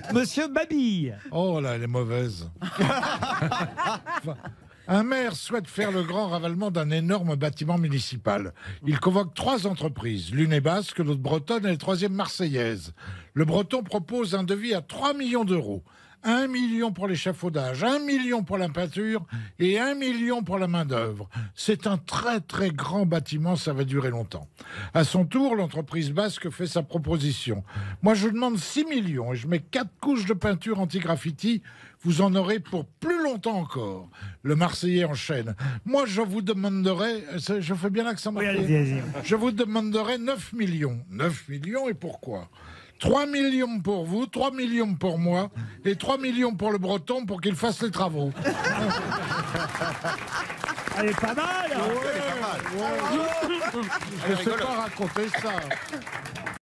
Monsieur Mabille. Oh là, elle est mauvaise. Un maire souhaite faire le grand ravalement d'un énorme bâtiment municipal. Il convoque 3 entreprises. L'une est basque, l'autre bretonne et la troisième marseillaise. Le breton propose un devis à 3 millions d'euros. 1 million pour l'échafaudage, 1 million pour la peinture et 1 million pour la main-d'œuvre. C'est un très très grand bâtiment, ça va durer longtemps. À son tour, l'entreprise basque fait sa proposition. Moi, je demande 6 millions et je mets 4 couches de peinture anti-graffiti. Vous en aurez pour plus longtemps encore. Le Marseillais enchaîne. Moi, je vous demanderai, je fais bien l'accent marseillais. Oui, allez-y. Je vous demanderai 9 millions. 9 millions et pourquoi ? 3 millions pour vous, 3 millions pour moi et 3 millions pour le breton pour qu'il fasse les travaux. Elle est pas mal. Je ne sais pas raconter ça.